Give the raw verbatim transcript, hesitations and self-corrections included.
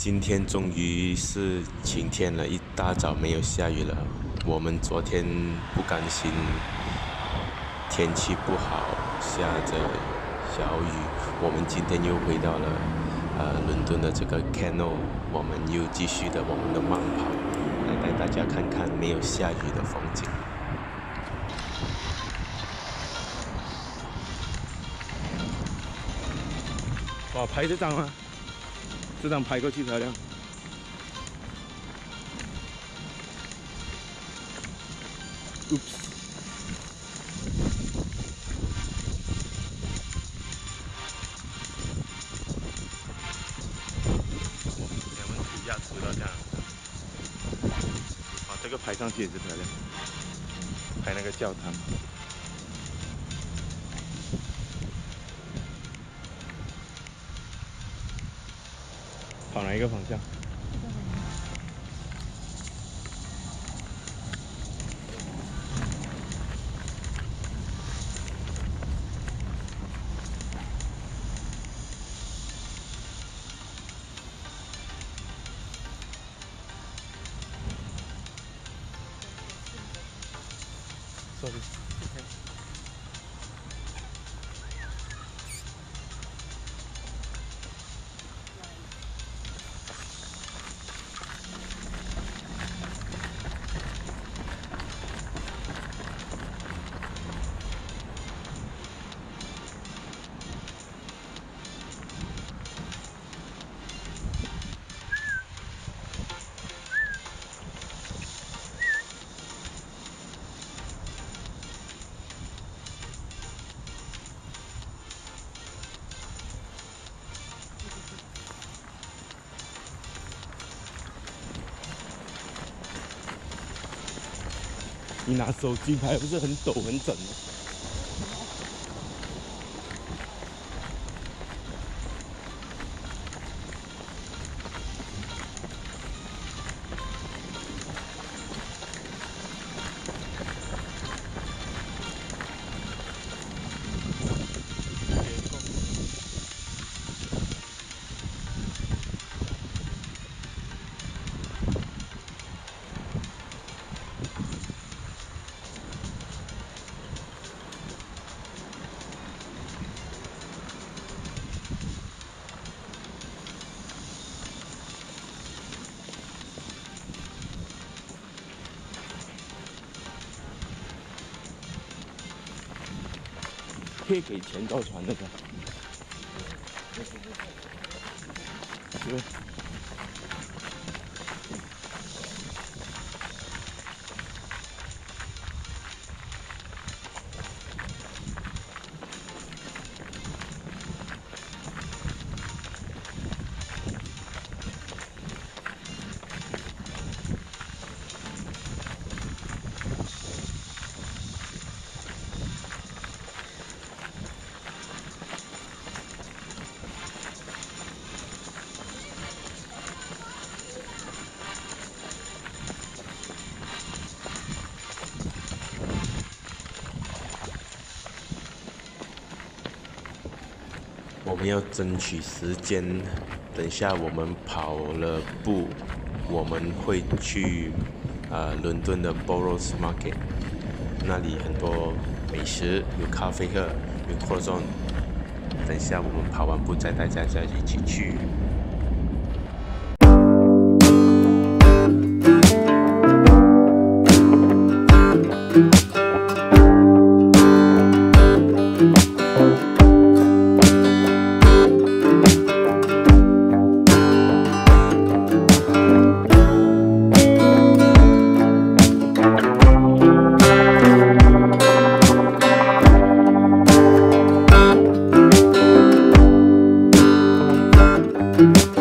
今天终于是晴天了，一大早没有下雨了。我们昨天不甘心天气不好，下着小雨，我们今天又回到了呃伦敦的这个 Canal， 我们又继续的我们的慢跑，来带大家看看没有下雨的风景。 哇，拍这张吗？这张拍过去漂亮。Oops。我们土压土到这样。啊，这个拍上去也是漂亮。拍那个教堂。跑哪一个方向？sorry。你拿手机拍不是很陡很整吗？可以给钱造船那个。对。 我们要争取时间，等下我们跑了步，我们会去呃伦敦的 Borough Market， 那里很多美食，有咖啡喝，有 croissant。等下我们跑完步再带大家一起去。 Thank you.